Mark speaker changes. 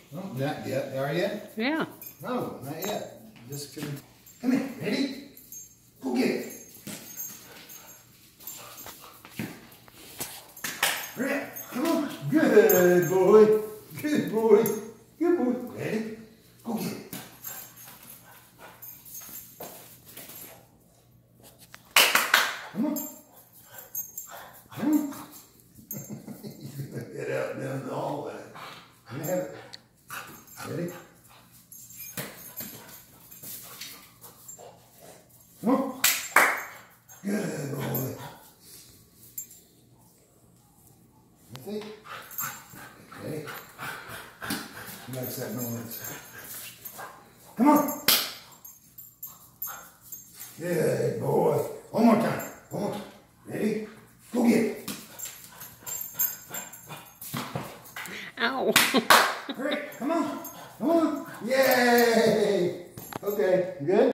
Speaker 1: No, not yet. Are you?
Speaker 2: Yeah.
Speaker 1: No, not yet. Just gonna... Come here. Ready? Go get it. Hurry up. Come on. Good boy. Good boy. Good boy. Ready? Go get it. Come on. Come on. You're going to get out down the hallway. You have it. Ready? Come on. Good boy. Ready? Ready? He likes that noise. Come on. Good boy. One more time. One more time. Ready? Go get it.
Speaker 2: Ow.
Speaker 1: Hurry. Come on. Come on. Yay. Okay. Good.